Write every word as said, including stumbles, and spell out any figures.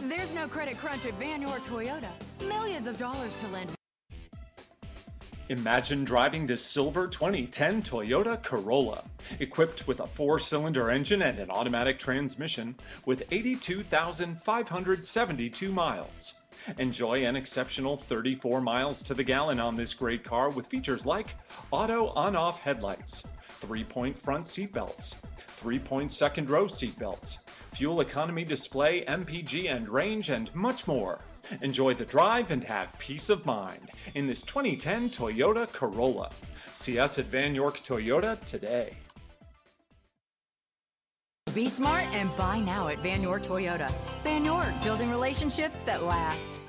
There's no credit crunch at Van York Toyota. Millions of dollars to lend. Imagine driving this silver twenty ten Toyota Corolla, equipped with a four-cylinder engine and an automatic transmission with eighty-two thousand five hundred seventy-two miles. Enjoy an exceptional thirty-four miles to the gallon on this great car with features like auto on-off headlights, three-point front seat belts, three-point second row seat belts, fuel economy display, M P G and range, and much more. Enjoy the drive and have peace of mind in this twenty ten Toyota Corolla. See us at Van York Toyota today. Be smart and buy now at Van York Toyota. Van York, building relationships that last.